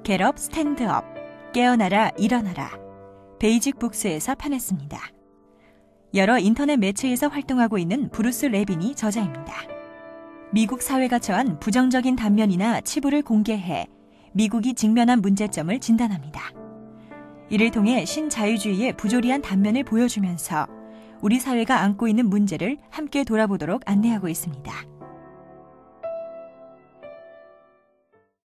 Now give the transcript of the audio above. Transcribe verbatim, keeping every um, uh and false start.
겟업 스탠드업, 깨어나라 일어나라, 베이직 북스에서 판했습니다. 여러 인터넷 매체에서 활동하고 있는 브루스 레빈이 저자입니다. 미국 사회가 처한 부정적인 단면이나 치부를 공개해 미국이 직면한 문제점을 진단합니다. 이를 통해 신자유주의의 부조리한 단면을 보여주면서 우리 사회가 안고 있는 문제를 함께 돌아보도록 안내하고 있습니다.